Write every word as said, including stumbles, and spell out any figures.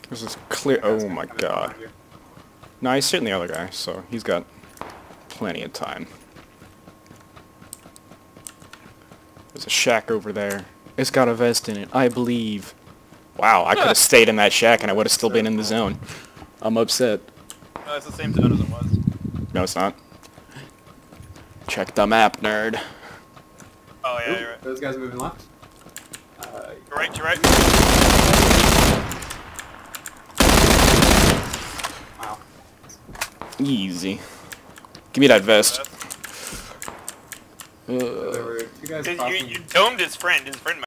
This is clear. Oh my god. No, he's shooting the other guy, so he's got plenty of time. There's a shack over there. It's got a vest in it, I believe. Wow, I could have stayed in that shack and I would have still been in the zone. I'm upset. No, it's the same zone as it was. No, it's not. Check the map, nerd. Oh yeah, Ooh, you're right. those guys are moving left. Uh, You're right, you're right. wow. Easy. Give me that vest. There were two guys Cause you, crossing. you domed his friend. His friend